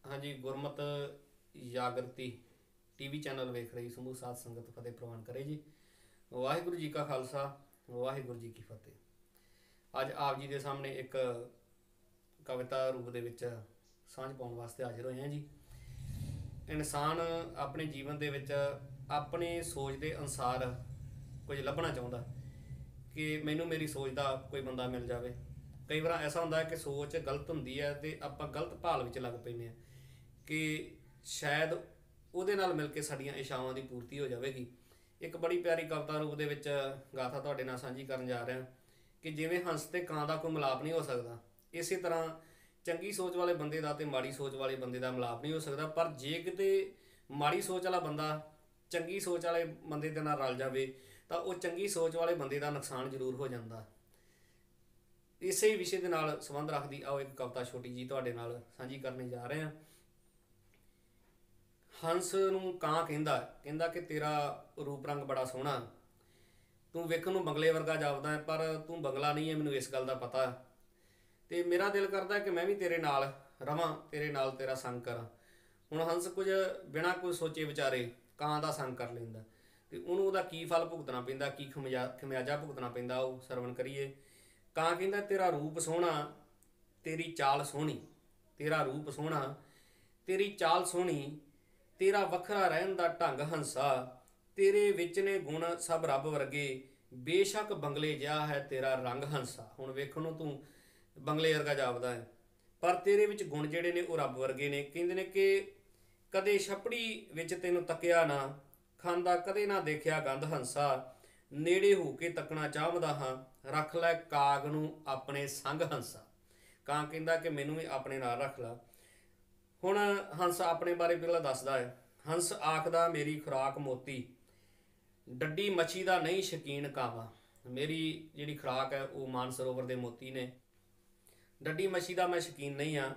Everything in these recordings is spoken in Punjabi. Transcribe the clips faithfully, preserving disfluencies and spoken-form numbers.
हाँ जी, गुरमत जागृति टीवी चैनल वेख रही समूह साध संगत फतेह प्रवान करे जी। वाहिगुरु जी का खालसा, वाहिगुरु जी की फतेह। ਅੱਜ ਆਪ ਜੀ ਦੇ ਸਾਹਮਣੇ ਇੱਕ ਕਵਿਤਾ ਰੂਪ ਦੇ ਵਿੱਚ ਸਾਂਝ ਪਾਉਣ ਵਾਸਤੇ ਹਾਜ਼ਰ ਹੋਏ ਹਾਂ ਜੀ। ਇਨਸਾਨ ਆਪਣੇ ਜੀਵਨ ਦੇ ਵਿੱਚ ਆਪਣੇ ਸੋਚ ਦੇ ਅਨੁਸਾਰ ਕੁਝ ਲੱਭਣਾ ਚਾਹੁੰਦਾ ਕਿ ਮੈਨੂੰ ਮੇਰੀ ਸੋਚ ਦਾ ਕੋਈ ਬੰਦਾ ਮਿਲ ਜਾਵੇ। ਕਈ ਵਾਰ ਐਸਾ ਹੁੰਦਾ ਹੈ ਕਿ ਸੋਚ ਗਲਤ ਹੁੰਦੀ ਹੈ ਅਤੇ ਆਪਾਂ ਗਲਤ ਭਾਲ ਵਿੱਚ ਲੱਗ ਪੈਂਦੇ ਹਾਂ ਕਿ ਸ਼ਾਇਦ ਉਹਦੇ ਨਾਲ ਮਿਲ ਕੇ ਸਾਡੀਆਂ ਇਛਾਵਾਂ ਦੀ ਪੂਰਤੀ ਹੋ ਜਾਵੇਗੀ। ਇੱਕ ਬੜੀ ਪਿਆਰੀ ਕਵਿਤਾ ਰੂਪ ਦੇ ਵਿੱਚ ਗਾਥਾ ਤੁਹਾਡੇ ਨਾਲ ਸਾਂਝੀ ਕਰਨ ਜਾ ਰਿਹਾ ਕਿ ਜਿਵੇਂ ਹੰਸ ਤੇ ਕਾਂ ਦਾ ਕੋਈ ਮਿਲਾਪ ਨਹੀਂ ਹੋ ਸਕਦਾ, ਇਸੇ ਤਰ੍ਹਾਂ ਚੰਗੀ ਸੋਚ ਵਾਲੇ ਬੰਦੇ ਦਾ ਤੇ ਮਾੜੀ ਸੋਚ ਵਾਲੇ ਬੰਦੇ ਦਾ ਮਿਲਾਪ ਨਹੀਂ ਹੋ ਸਕਦਾ। ਪਰ ਜੇ ਕਿਤੇ ਮਾੜੀ ਸੋਚ ਵਾਲਾ ਬੰਦਾ ਚੰਗੀ ਸੋਚ ਵਾਲੇ ਬੰਦੇ ਦੇ ਨਾਲ ਰਲ ਜਾਵੇ ਤਾਂ ਉਹ ਚੰਗੀ ਸੋਚ ਵਾਲੇ ਬੰਦੇ ਦਾ ਨੁਕਸਾਨ ਜ਼ਰੂਰ ਹੋ ਜਾਂਦਾ। ਇਸੇ ਹੀ ਵਿਸ਼ੇ ਦੇ ਨਾਲ ਸੰਬੰਧ ਰੱਖਦੀ ਆਓ ਇੱਕ ਕਵਿਤਾ ਛੋਟੀ ਜੀ ਤੁਹਾਡੇ ਨਾਲ ਸਾਂਝੀ ਕਰਨ ਜਾ ਰਹੇ ਹਾਂ। ਹੰਸ ਨੂੰ ਕਾਂ ਕਹਿੰਦਾ ਕਹਿੰਦਾ ਕਿ ਤੇਰਾ ਰੂਪ ਰੰਗ ਬੜਾ ਸੋਹਣਾ, ਤੂੰ ਵੇਖਣ ਨੂੰ ਬੰਗਲੇ ਵਰਗਾ ਜਾਪਦਾ ਹੈ ਪਰ ਤੂੰ ਬੰਗਲਾ ਨਹੀਂ ਹੈ, ਮੈਨੂੰ ਇਸ ਗੱਲ ਦਾ ਪਤਾ। ਤੇ ਮੇਰਾ ਦਿਲ ਕਰਦਾ ਕਿ ਮੈਂ ਵੀ ਤੇਰੇ ਨਾਲ ਰਵਾਂ, ਤੇਰੇ ਨਾਲ ਤੇਰਾ ਸੰਗ ਕਰਾਂ। ਹੁਣ ਹੰਸ ਕੁਝ ਬਿਨਾਂ ਕੋਈ ਸੋਚੇ ਵਿਚਾਰੇ ਕਾਂ ਦਾ ਸੰਗ ਕਰ ਲੈਂਦਾ ਤੇ ਉਹਨੂੰ ਉਹਦਾ ਕੀ ਫਲ ਭੁਗਤਣਾ ਪੈਂਦਾ, ਕੀ ਖਮਿਆ ਖਮਿਆਜਾ ਭੁਗਤਣਾ ਪੈਂਦਾ, ਉਹ ਸਰਵਣ ਕਰੀਏ। ਕਾਂ ਕਹਿੰਦਾ ਤੇਰਾ ਰੂਪ ਸੋਹਣਾ, ਤੇਰੀ ਚਾਲ ਸੋਹਣੀ, ਤੇਰਾ ਰੂਪ ਸੋਹਣਾ, ਤੇਰੀ ਚਾਲ ਸੋਹਣੀ, ਤੇਰਾ ਵੱਖਰਾ ਰਹਿਣ ਦਾ ਢੰਗ ਹੰਸਾ, ਤੇਰੇ ਵਿੱਚ ਨੇ ਗੁਣ ਸਭ ਰੱਬ ਵਰਗੇ, ਬੇਸ਼ੱਕ ਬੰਗਲੇ ਜਿਹਾ ਹੈ ਤੇਰਾ ਰੰਗ ਹੰਸਾ। ਹੁਣ ਵੇਖਣ ਨੂੰ ਤੂੰ ਬੰਗਲੇ ਵਰਗਾ ਜਾਪਦਾ ਹੈ ਪਰ ਤੇਰੇ ਵਿੱਚ ਗੁਣ ਜਿਹੜੇ ਨੇ ਉਹ ਰੱਬ ਵਰਗੇ ਨੇ। ਕਹਿੰਦੇ ਨੇ ਕਿ ਕਦੇ ਛਪੜੀ ਵਿੱਚ ਤੈਨੂੰ ਤੱਕਿਆ ਨਾ, ਖਾਂਦਾ ਕਦੇ ਨਾ ਦੇਖਿਆ ਗੰਧ ਹੰਸਾ, ਨੇੜੇ ਹੋ ਕੇ ਤੱਕਣਾ ਚਾਹੁੰਦਾ ਹਾਂ, ਰੱਖ ਲੈ ਕਾਗ ਨੂੰ ਆਪਣੇ ਸੰਗ ਹੰਸਾ। ਕਾਂ ਕਹਿੰਦਾ ਕਿ ਮੈਨੂੰ ਵੀ ਆਪਣੇ ਨਾਲ ਰੱਖ ਲਾ। ਹੁਣ ਹੰਸ ਆਪਣੇ ਬਾਰੇ ਪਹਿਲਾਂ ਦੱਸਦਾ ਹੈ। ਹੰਸ ਆਖਦਾ ਮੇਰੀ ਖੁਰਾਕ ਮੋਤੀ, ਡੱਡੀ ਮੱਛੀ ਦਾ ਨਹੀਂ ਸ਼ੌਕੀਨ ਕਾਵਾਂ। ਮੇਰੀ ਜਿਹੜੀ ਖੁਰਾਕ ਹੈ ਉਹ ਮਾਨਸਰੋਵਰ ਦੇ ਮੋਤੀ ਨੇ, ਡੱਡੀ ਮੱਛੀ ਦਾ ਮੈਂ ਸ਼ੌਕੀਨ ਨਹੀਂ ਹਾਂ।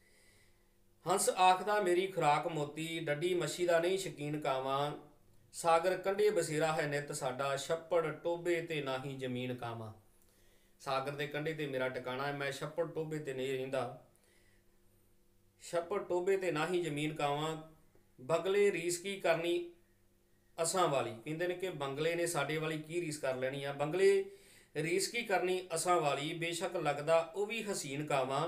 ਹੰਸ ਆਖਦਾ ਮੇਰੀ ਖੁਰਾਕ ਮੋਤੀ, ਡੱਡੀ ਮੱਛੀ ਦਾ ਨਹੀਂ ਸ਼ੌਕੀਨ ਕਾਵਾਂ, ਸਾਗਰ ਕੰਢੇ ਬਸੇਰਾ ਹੈ ਨਿੱਤ ਸਾਡਾ, ਛੱਪੜ ਟੋਭੇ ਤੇ ਨਾ ਹੀ ਜ਼ਮੀਨ ਕਾਵਾਂ। ਸਾਗਰ ਦੇ ਕੰਢੇ ਤੇ ਮੇਰਾ ਟਿਕਾਣਾ ਹੈ, ਮੈਂ ਛੱਪੜ ਟੋਭੇ ਤੇ ਨਹੀਂ ਰਹਿੰਦਾ, ਛੱਪੜ ਟੋਭੇ ਤੇ ਨਾ ਹੀ ਜ਼ਮੀਨ ਕਾਵਾਂ। ਬੰਗਲੇ ਰੀਸ ਕੀ ਕਰਨੀ ਅਸਾਂ ਵਾਲੀ, ਕਹਿੰਦੇ ਨੇ ਕਿ ਬੰਗਲੇ ਨੇ ਸਾਡੇ ਵਾਲੀ ਕੀ ਰੀਸ ਕਰ ਲੈਣੀ ਆ, ਬੰਗਲੇ ਰੀਸ ਕੀ ਕਰਨੀ ਅਸਾਂ ਵਾਲੀ, ਬੇਸ਼ੱਕ ਲੱਗਦਾ ਉਹ ਵੀ ਹਸੀਨ ਕਾਵਾਂ,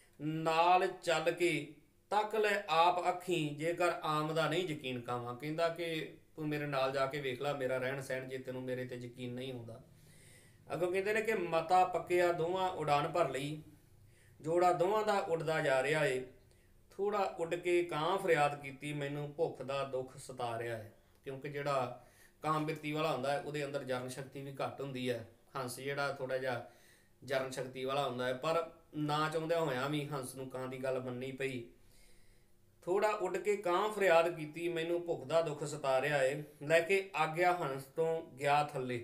ਨਾਲ ਚੱਲ ਕੇ ਤੱਕ ਲੈ ਆਪ ਅੱਖੀਂ, ਜੇਕਰ ਆਮ ਦਾ ਨਹੀਂ ਯਕੀਨ ਕਾਵਾਂ। ਕਹਿੰਦਾ ਕਿ ਤੂੰ ਮੇਰੇ ਨਾਲ ਜਾ ਕੇ ਵੇਖ ਲੈ ਮੇਰਾ ਰਹਿਣ ਸਹਿਣ, ਜੇ ਤੈਨੂੰ ਮੇਰੇ ਤੇ ਯਕੀਨ ਨਹੀਂ ਹੁੰਦਾ। ਅੱਗੋਂ ਕਹਿੰਦੇ ਨੇ ਕਿ ਮਤਾ ਪੱਕਿਆ ਦੋਵਾਂ ਉਡਾਨ ਭਰ ਲਈ, ਜੋੜਾ ਦੋਵਾਂ ਦਾ ਉੱਡਦਾ ਜਾ ਰਿਹਾ ਏ, ਥੋੜਾ ਉੱਡ ਕੇ ਕਾਂ ਫਰਿਆਦ ਕੀਤੀ, ਮੈਨੂੰ ਭੁੱਖ ਦਾ ਦੁੱਖ ਸਤਾ ਰਿਹਾ ਹੈ। ਕਿਉਂਕਿ ਜਿਹੜਾ ਕਾਂ ਬਿਰਤੀ ਵਾਲਾ ਹੁੰਦਾ ਹੈ ਉਹਦੇ ਅੰਦਰ ਜਰਨ ਸ਼ਕਤੀ ਵੀ ਘੱਟ ਹੁੰਦੀ ਹੈ। ਹੰਸ ਜਿਹੜਾ ਥੋੜਾ ਜਿਹਾ ਜਰਨ ਸ਼ਕਤੀ ਵਾਲਾ ਹੁੰਦਾ ਹੈ, ਪਰ ਨਾ ਚਾਹੁੰਦਿਆਂ ਹੋਇਆਂ ਵੀ ਹੰਸ ਨੂੰ ਕਾਂ ਦੀ ਗੱਲ ਮੰਨਣੀ ਪਈ। ਥੋੜਾ ਉੱਡ ਕੇ ਕਾਂ ਫਰਿਆਦ ਕੀਤੀ, ਮੈਨੂੰ ਭੁੱਖ ਦਾ ਦੁੱਖ ਸਤਾ ਰਿਹਾ ਏ, ਲੈ ਕੇ ਆਗਿਆ ਹੰਸ ਤੋਂ ਗਿਆ ਥੱਲੇ।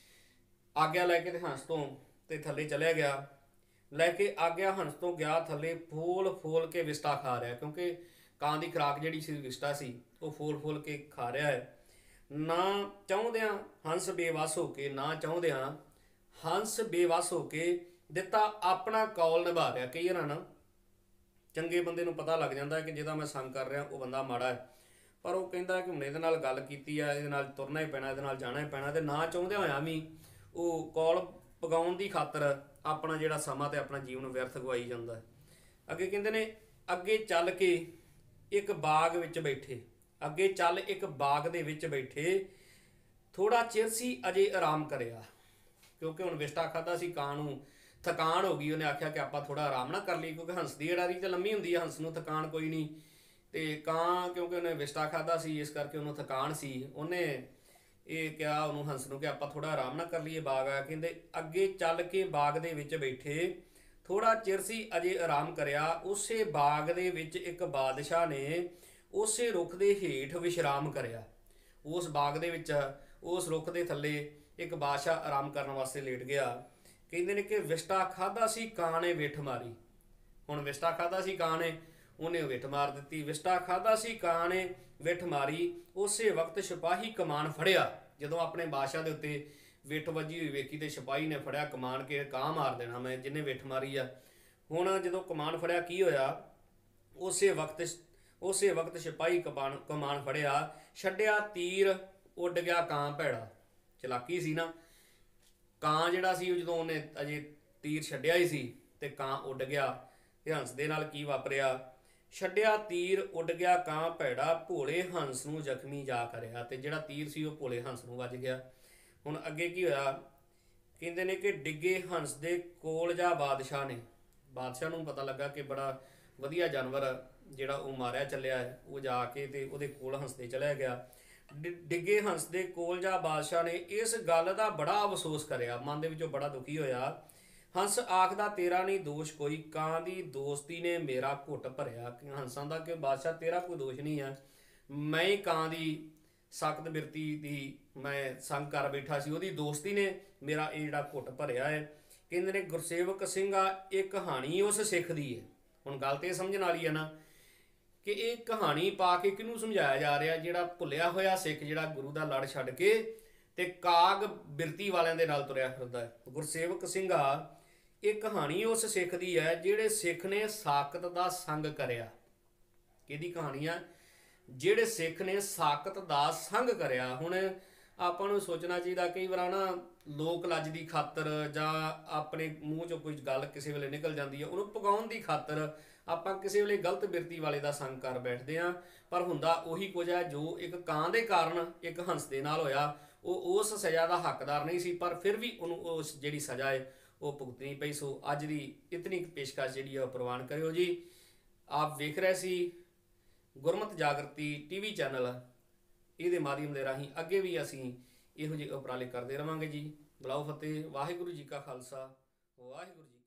ਆਗਿਆ ਲੈ ਕੇ ਤੇ ਹੰਸ ਤੋਂ ਤੇ ਥੱਲੇ ਚਲਿਆ ਗਿਆ, ਲੈ ਕੇ ਆਗਿਆ ਹੰਸ ਤੋਂ ਗਿਆ ਥੱਲੇ, ਫੋਲ ਫੋਲ ਕੇ ਵਿਸਟਾ ਖਾ ਰਿਹਾ। ਕਿਉਂਕਿ ਕਾਂ ਦੀ ਖੁਰਾਕ ਜਿਹੜੀ ਸੀ ਵਿਸਟਾ ਸੀ, ਉਹ ਫੋਲ ਫੋਲ ਕੇ ਖਾ ਰਿਹਾ ਹੈ। ਨਾ ਚਾਹੁੰਦਿਆਂ ਹੰਸ ਬੇਵੱਸ ਹੋ ਕੇ, ਨਾ ਚਾਹੁੰਦਿਆਂ ਹੰਸ ਬੇਵੱਸ ਹੋ ਕੇ ਦਿੱਤਾ ਆਪਣਾ ਕੌਲ ਨਿਭਾ ਰਿਹਾ। ਕਈ ਵਾਰ ਨਾ ਚੰਗੇ ਬੰਦੇ ਨੂੰ ਪਤਾ ਲੱਗ ਜਾਂਦਾ ਹੈ ਕਿ ਜਿਹਦਾ ਮੈਂ ਸੰਗ ਕਰ ਰਿਹਾ ਉਹ ਬੰਦਾ ਮਾੜਾ ਹੈ, ਪਰ ਉਹ ਕਹਿੰਦਾ ਕਿ ਹੁਣ ਇਹਦੇ ਨਾਲ ਗੱਲ ਕੀਤੀ ਆ, ਇਹਦੇ ਨਾਲ ਤੁਰਨਾ ਹੀ ਪੈਣਾ, ਇਹਦੇ ਨਾਲ ਜਾਣਾ ਹੀ ਪੈਣਾ, ਤੇ ਨਾ ਚਾਹੁੰਦਿਆਂ ਹੋਇਆਂ ਵੀ ਉਹ ਕੌਲ ਪਗਾਉਣ ਦੀ ਖਾਤਰ ਆਪਣਾ ਜਿਹੜਾ ਸਮਾਂ ਤੇ ਆਪਣਾ ਜੀਵਨ ਵਿਅਰਥ ਗਵਾਈ ਜਾਂਦਾ ਹੈ। ਅੱਗੇ ਕਹਿੰਦੇ ਨੇ ਅੱਗੇ ਚੱਲ ਕੇ ਇੱਕ ਬਾਗ ਵਿੱਚ ਬੈਠੇ, ਅੱਗੇ ਚੱਲ ਇੱਕ ਬਾਗ ਦੇ ਵਿੱਚ ਬੈਠੇ, ਥੋੜਾ ਚਿਰ ਸੀ ਅਜੇ ਆਰਾਮ ਕਰਿਆ। ਕਿਉਂਕਿ ਹੁਣ ਵਿਸਟਾ ਖਾਧਾ ਸੀ, ਕਾਂ ਨੂੰ ਥਕਾਨ ਹੋ ਗਈ, ਉਹਨੇ ਆਖਿਆ ਕਿ ਆਪਾਂ ਥੋੜਾ ਆਰਾਮ ਨਾ ਕਰ ਲਈ, ਕਿਉਂਕਿ ਹੰਸ ਦੀ ਅੜਾਰੀ ਤਾਂ ਲੰਮੀ ਹੁੰਦੀ ਹੈ, ਹੰਸ ਨੂੰ ਥਕਾਨ ਕੋਈ ਨਹੀਂ। ਤੇ ਕਾਂ ਕਿਉਂਕਿ ਉਹਨੇ ਵਿਸਟਾ ਖਾਧਾ ਸੀ ਇਸ ਕਰਕੇ ਉਹਨੂੰ ਥਕਾਨ ਸੀ, ਉਹਨੇ ਇਹ ਕਿਹਾ ਉਹਨੂੰ ਹੰਸ ਨੂੰ ਕਿ ਆਪਾਂ ਥੋੜਾ ਆਰਾਮ ਨਾ ਕਰ ਲਈਏ, ਬਾਗ ਆ। ਕਹਿੰਦੇ ਅੱਗੇ ਚੱਲ ਕੇ ਬਾਗ ਦੇ ਵਿੱਚ ਬੈਠੇ, ਥੋੜਾ ਚਿਰ ਸੀ ਅਜੇ ਆਰਾਮ ਕਰਿਆ, ਉਸੇ ਬਾਗ ਦੇ ਵਿੱਚ ਇੱਕ ਬਾਦਸ਼ਾਹ ਨੇ ਉਸੇ ਰੁੱਖ ਦੇ ਹੇਠ ਵਿਸ਼ਰਾਮ ਕਰਿਆ। ਉਸ ਬਾਗ ਦੇ ਵਿੱਚ ਉਸ ਰੁੱਖ ਦੇ ਥੱਲੇ ਇੱਕ ਬਾਦਸ਼ਾਹ ਆਰਾਮ ਕਰਨ ਵਾਸਤੇ ਲੇਟ ਗਿਆ। ਕਹਿੰਦੇ ਨੇ ਕਿ ਵਿਸਟਾ ਖਾਧਾ ਸੀ ਕਾਂ ਨੇ ਵਿੱਠ ਮਾਰੀ। ਹੁਣ ਵਿਸਟਾ ਖਾਧਾ ਸੀ ਕਾਂ ਨੇ, ਉਹਨੇ ਵਿੱਠ ਮਾਰ ਦਿੱਤੀ। ਵਿਸਟਾ ਖਾਧਾ ਸੀ ਕਾਂ ਨੇ ਵਿੱਠ ਮਾਰੀ, ਉਸੇ ਵਕਤ ਸਿਪਾਹੀ ਕਮਾਨ ਫੜਿਆ। ਜਦੋਂ ਆਪਣੇ ਬਾਦਸ਼ਾਹ ਦੇ ਉੱਤੇ ਵਿੱਠ ਵੱਜੀ ਹੋਈ ਵੇਖੀ ਤੇ ਸਿਪਾਹੀ ਨੇ ਫੜਿਆ ਕਮਾਨ ਕੇ ਕਾਂ ਮਾਰ ਦੇਣਾ ਮੈਂ, ਜਿਹਨੇ ਵਿੱਠ ਮਾਰੀ ਆ। ਹੁਣ ਜਦੋਂ ਕਮਾਨ ਫੜਿਆ ਕੀ ਹੋਇਆ, ਉਸੇ ਵਕਤ ਉਸੇ ਵਕਤ ਸਿਪਾਹੀ ਕਮਾਨ ਕਮਾਨ ਫੜਿਆ, ਛੱਡਿਆ ਤੀਰ ਉੱਡ ਗਿਆ ਕਾਂ ਭੈੜਾ। ਚਲਾਕੀ ਸੀ ਨਾ, ਕਾਂ ਜਿਹੜਾ ਸੀ ਜਦੋਂ ਉਹਨੇ ਅਜੇ ਤੀਰ ਛੱਡਿਆ ਹੀ ਸੀ ਤੇ ਕਾਂ ਉੱਡ ਗਿਆ। ਤੇ ਹੰਸ ਦੇ ਨਾਲ ਕੀ ਵਾਪਰਿਆ? ਛੱਡਿਆ ਤੀਰ ਉੱਡ ਗਿਆ ਕਾਂ ਭੈੜਾ, ਭੋਲੇ ਹੰਸ ਨੂੰ ਜ਼ਖਮੀ ਜਾ ਕਰਿਆ। ਤੇ ਜਿਹੜਾ ਤੀਰ ਸੀ ਉਹ ਭੋਲੇ ਹੰਸ ਨੂੰ ਵੱਜ ਗਿਆ। ਹੁਣ ਅੱਗੇ ਕੀ ਹੋਇਆ? ਕਹਿੰਦੇ ਨੇ ਕਿ ਡਿੱਗੇ ਹੰਸ ਦੇ ਕੋਲ ਜਾ ਬਾਦਸ਼ਾਹ ਨੇ। ਬਾਦਸ਼ਾਹ ਨੂੰ ਪਤਾ ਲੱਗਾ ਕਿ ਬੜਾ ਵਧੀਆ ਜਾਨਵਰ ਜਿਹੜਾ ਉਹ ਮਾਰਿਆ ਚੱਲਿਆ ਹੈ, ਉਹ ਜਾ ਕੇ ਤੇ ਉਹਦੇ ਕੋਲ ਹੰਸ ਦੇ ਚਲਿਆ ਗਿਆ। ਡਿੱਗੇ ਹੰਸ ਦੇ ਕੋਲ ਜਾ ਬਾਦਸ਼ਾਹ ਨੇ ਇਸ ਗੱਲ ਦਾ ਬੜਾ ਅਫਸੋਸ ਕਰਿਆ, ਮਨ ਦੇ ਵਿੱਚੋਂ ਬੜਾ ਦੁਖੀ ਹੋਇਆ। ਹੰਸ ਆਖਦਾ ਤੇਰਾ ਨਹੀਂ ਦੋਸ਼ ਕੋਈ, ਕਾਂ ਦੀ ਦੋਸਤੀ ਨੇ ਮੇਰਾ ਘੁੱਟ ਭਰਿਆ। ਹੰਸਾਂ ਦਾ ਕਿ ਬਾਦਸ਼ਾਹ ਤੇਰਾ ਕੋਈ ਦੋਸ਼ ਨਹੀਂ ਹੈ, ਮੈਂ ਹੀ ਕਾਂ ਦੀ ਸਖਤ ਬਿਰਤੀ ਦੀ ਮੈਂ ਸੰਗ ਕਰ ਬੈਠਾ ਸੀ, ਉਹਦੀ ਦੋਸਤੀ ਨੇ ਮੇਰਾ ਇਹ ਜਿਹੜਾ ਘੁੱਟ ਭਰਿਆ ਹੈ। ਕਹਿੰਦੇ ਨੇ ਗੁਰਸੇਵਕ ਸਿੰਘਾ ਇਹ ਕਹਾਣੀ ਉਸ ਸਿੱਖ ਦੀ ਹੈ। ਹੁਣ ਗੱਲ ਤੇ ਸਮਝਣ ਵਾਲੀ ਹੈ ਨਾ ਕਿ ਇਹ ਕਹਾਣੀ ਪਾ ਕੇ ਕਿਹਨੂੰ ਸਮਝਾਇਆ ਜਾ ਰਿਹਾ? ਜਿਹੜਾ ਭੁੱਲਿਆ ਹੋਇਆ ਸਿੱਖ ਜਿਹੜਾ ਗੁਰੂ ਦਾ ਲੜ ਛੱਡ ਕੇ ਤੇ ਕਾਗ ਬਿਰਤੀ ਵਾਲਿਆਂ ਦੇ ਨਾਲ ਤੁਰਿਆ ਫਿਰਦਾ ਹੈ। ਗੁਰਸੇਵਕ ਸਿੰਘਾ ਇਹ ਕਹਾਣੀ ਉਸ ਸਿੱਖ ਦੀ ਹੈ ਜਿਹੜੇ ਸਿੱਖ ਨੇ ਸਾਕਤ ਦਾ ਸੰਗ ਕਰਿਆ। ਕਿਹਦੀ ਕਹਾਣੀ ਆ? ਜਿਹੜੇ ਸਿੱਖ ਨੇ ਸਾਕਤ ਦਾ ਸੰਗ ਕਰਿਆ। ਹੁਣ ਆਪਾਂ ਨੂੰ ਸੋਚਣਾ ਚਾਹੀਦਾ, ਕਈ ਵਾਰ ਨਾ ਲੋਕ ਲੱਜ ਦੀ ਖਾਤਰ ਜਾਂ ਆਪਣੇ ਮੂੰਹ ਚੋਂ ਕੋਈ ਗੱਲ ਕਿਸੇ ਵੇਲੇ ਨਿਕਲ ਜਾਂਦੀ ਹੈ, ਉਹਨੂੰ ਪਗਾਉਣ ਦੀ ਖਾਤਰ ਆਪਾਂ ਕਿਸੇ ਵੇਲੇ ਗਲਤ ਬਿਰਤੀ ਵਾਲੇ ਦਾ ਸੰਗ ਕਰ ਬੈਠਦੇ ਹਾਂ। ਪਰ ਹੁੰਦਾ ਉਹੀ ਕੁਝ ਹੈ ਜੋ ਇੱਕ ਕਾਂ ਦੇ ਕਾਰਨ ਇੱਕ ਹੰਸ ਦੇ ਨਾਲ ਹੋਇਆ। ਉਹ ਉਸ ਸਜ਼ਾ ਦਾ ਹੱਕਦਾਰ ਨਹੀਂ ਸੀ, ਪਰ ਫਿਰ ਵੀ ਉਹਨੂੰ ਉਸ ਜਿਹੜੀ ਸਜ਼ਾ ਹੈ ਉਹ ਭੁਗਤਣੀ ਪਈ। ਸੋ ਅੱਜ ਦੀ ਇਤਨੀ ਪੇਸ਼ਕਸ਼ ਜਿਹੜੀ ਹੈ ਉਹ ਪ੍ਰਵਾਨ ਕਰਿਓ ਜੀ। ਆਪ ਵੇਖ ਰਹੇ ਸੀ ਗੁਰਮਤਿ ਜਾਗਰਤੀ ਟੀਵੀ ਚੈਨਲ, ਇਹਦੇ ਮਾਧਿਅਮ ਦੇ ਰਾਹੀਂ ਅੱਗੇ ਵੀ ਅਸੀਂ ਇਹੋ ਜਿਹੇ ਉਪਰਾਲੇ ਕਰਦੇ ਰਵਾਂਗੇ ਜੀ। ਬੁਲਾਓ ਫਤਿਹ। ਵਾਹਿਗੁਰੂ ਜੀ ਕਾ ਖਾਲਸਾ, ਵਾਹਿਗੁਰੂ ਜੀ।